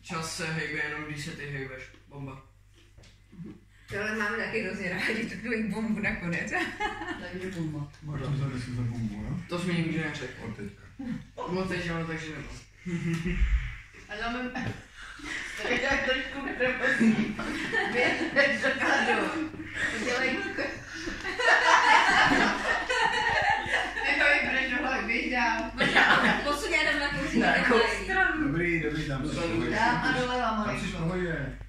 Čas se hejbe jenom, když se ty hejbeš. Bomba. Tohle máme taky hrozně rádi, takovou bombu nakonec. Takže bomba. Máš tam zadesy za bombu, jo? To jsi mi nikdy neřekl. Od teďka. Od teď ano, takže nebo. A máme... Tak já trošku neprepozní. Běž do kladu. Udělej Nechoj, proč dohled, běž dál. Posuň já dám na kouří. Na jakou stranu? Dobrý, tam se Dám a doleva Tam si maličko. toho je.